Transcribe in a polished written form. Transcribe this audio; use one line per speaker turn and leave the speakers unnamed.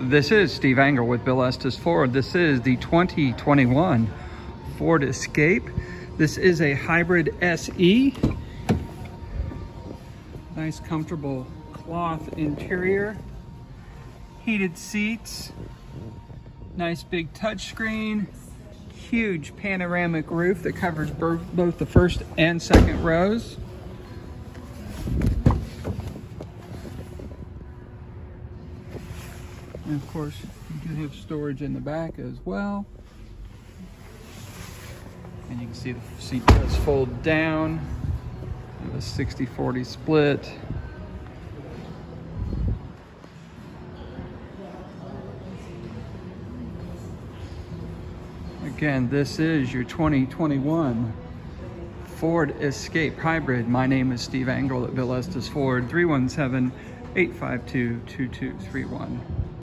This is Steve Engel with Bill Estes Ford. This is the 2021 Ford Escape. This is a hybrid SE. Nice comfortable cloth interior, heated seats, nice big touchscreen, huge panoramic roof that covers both the first and second rows. And of course, you do have storage in the back as well. And you can see the seat does fold down. A 60-40 split. Again, this is your 2021 Ford Escape Hybrid. My name is Steve Engel at Bill Estes Ford, 317-852-2231.